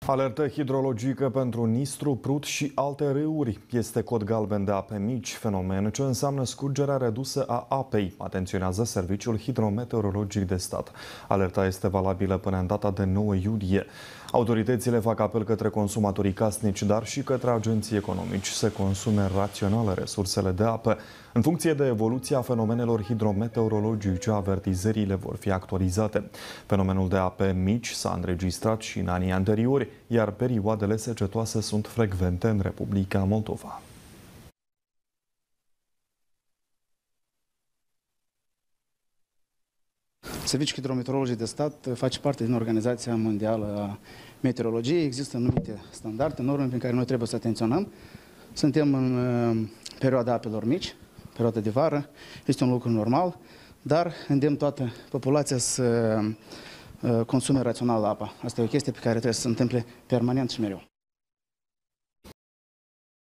Alertă hidrologică pentru Nistru, Prut și alte râuri. Este cod galben de ape mici, fenomen ce înseamnă scurgerea redusă a apei, atenționează Serviciul Hidrometeorologic de Stat. Alerta este valabilă până în data de 9 iulie. Autoritățile fac apel către consumatorii casnici, dar și către agenții economici să consume rațional resursele de apă. În funcție de evoluția fenomenelor hidrometeorologice, avertizările vor fi actualizate. Fenomenul de ape mici s-a înregistrat și în anii anteriori, iar perioadele secetoase sunt frecvente în Republica Moldova. Serviciul Hidrometeorologic de Stat face parte din Organizația Mondială a Meteorologiei. Există anumite standarde, norme prin care noi trebuie să atenționăm. Suntem în perioada apelor mici, perioada de vară, este un lucru normal, dar îndemn toată populația să consume rațional apa. Asta e o chestie pe care trebuie să se întâmple permanent și mereu.